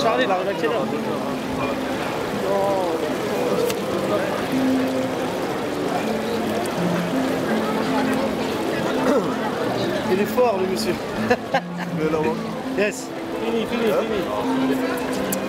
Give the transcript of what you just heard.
Charlie, il arrive à quelle heure? Il est fort, le monsieur. Yes. Fini.